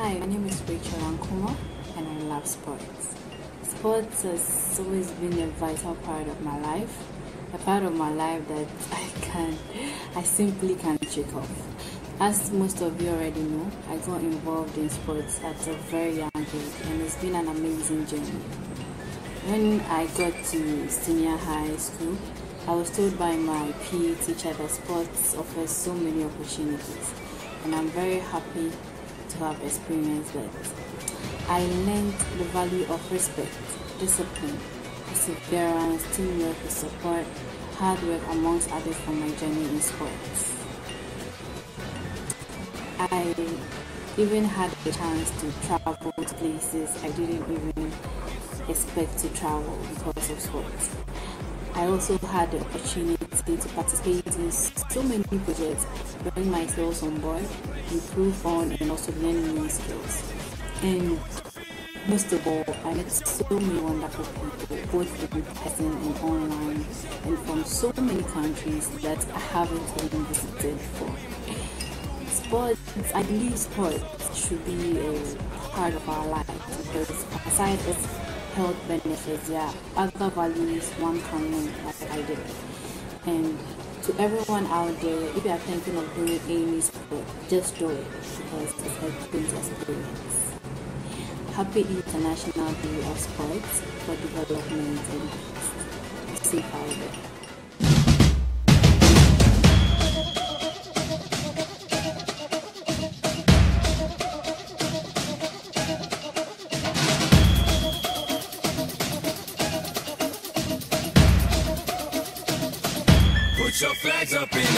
Hi, my name is Rachel Ankuma, and I love sports. Sports has always been a vital part of my life, a part of my life that I simply can't shake off. As most of you already know, I got involved in sports at a very young age, and it's been an amazing journey. When I got to senior high school, I was told by my PE teacher that sports offers so many opportunities, and I'm very happy to have experienced that. I learned the value of respect, discipline, perseverance, teamwork, support, hard work, amongst others from my journey in sports. I even had the chance to travel to places I didn't even expect to travel because of sports. I also had the opportunity to participate in so many projects, bring my skills on board, improve on, and also learn new skills. And most of all, I met so many wonderful people, both in person and online, and from so many countries that I haven't even visited before. Sports, I believe sports should be a part of our lives because aside its health benefits, there are other values one can learn like I did. And to everyone out there, if you are thinking of doing any sport, just do it because it's a good experience. Happy International Day of Sports for Development and Peace. Safe out there. Put your flags up in